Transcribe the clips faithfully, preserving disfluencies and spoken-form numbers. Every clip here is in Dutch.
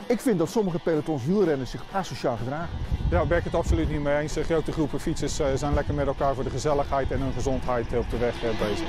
Ik vind dat sommige pelotons wielrenners zich asociaal gedragen. Ja, daar ben ik het absoluut niet mee eens. Grote groepen fietsers zijn lekker met elkaar voor de gezelligheid en hun gezondheid op de weg bezig.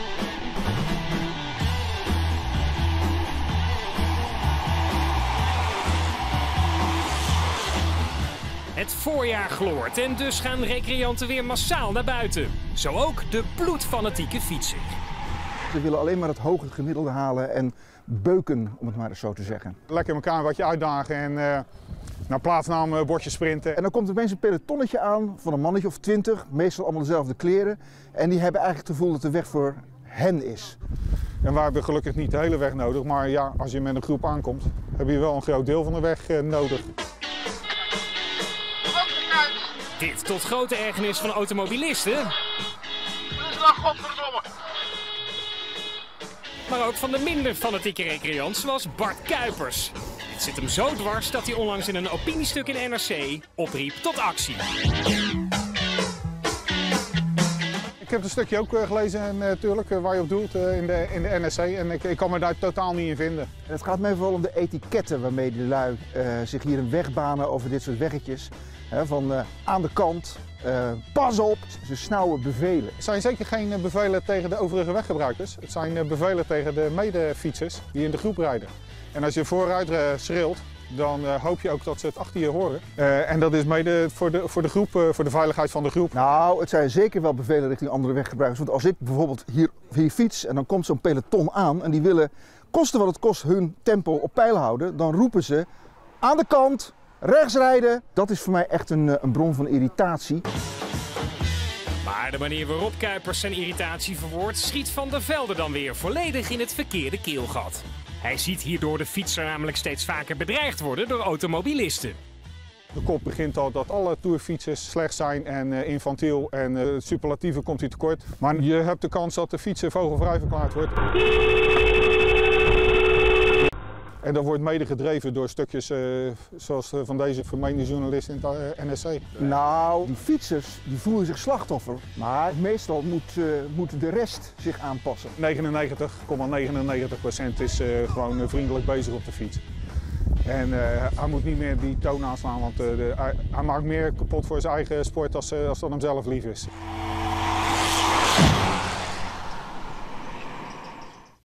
Het voorjaar gloort en dus gaan recreanten weer massaal naar buiten. Zo ook de bloedfanatieke fietser. Ze willen alleen maar het hoge gemiddelde halen en beuken, om het maar eens zo te zeggen. Lekker elkaar wat je uitdagen en uh, naar plaatsnaam bordje sprinten. En dan komt er opeens een pelotonnetje aan van een mannetje of twintig, meestal allemaal dezelfde kleren. En die hebben eigenlijk het gevoel dat de weg voor hen is. En wij hebben gelukkig niet de hele weg nodig, maar ja, als je met een groep aankomt, heb je wel een groot deel van de weg uh, nodig. Dit tot grote ergernis van automobilisten. Maar ook van de minder fanatieke recreant zoals Bart Kuipers. Het zit hem zo dwars dat hij onlangs in een opiniestuk in N R C opriep tot actie. Ik heb het stukje ook gelezen natuurlijk, waar je op doelt in de, in de N R C en ik, ik kan me daar totaal niet in vinden. En het gaat mij vooral om de etiketten waarmee de lui uh, zich hier een weg banen over dit soort weggetjes. He, van uh, aan de kant, uh, pas op, ze snauwen bevelen. Het zijn zeker geen bevelen tegen de overige weggebruikers. Het zijn bevelen tegen de medefietsers die in de groep rijden. En als je vooruit uh, schreeuwt, dan uh, hoop je ook dat ze het achter je horen. Uh, en dat is mede voor de, voor de groep, uh, voor de veiligheid van de groep. Nou, het zijn zeker wel bevelen richting andere weggebruikers. Want als ik bijvoorbeeld hier, hier fiets en dan komt zo'n peloton aan en die willen, koste wat het kost, hun tempo op peil houden, dan roepen ze aan de kant, rechts rijden. Dat is voor mij echt een, een bron van irritatie. Maar de manier waarop Kuipers zijn irritatie verwoordt, schiet Van der Velde dan weer volledig in het verkeerde keelgat. Hij ziet hierdoor de fietser namelijk steeds vaker bedreigd worden door automobilisten. De kop begint al dat alle tourfietsers slecht zijn en uh, infantiel en uh, het superlatieve komt hij tekort. Maar je hebt de kans dat de fietser vogelvrij verklaard wordt. En dat wordt mede gedreven door stukjes uh, zoals uh, van deze vermeende journalist in het uh, N R C. Nou, die fietsers die voelen zich slachtoffer, maar meestal moet, uh, moet de rest zich aanpassen. negenennegentig komma negenennegentig procent is uh, gewoon uh, vriendelijk bezig op de fiets. En uh, hij moet niet meer die toon aanslaan, want uh, de, hij, hij maakt meer kapot voor zijn eigen sport als, uh, als dat hem zelf lief is.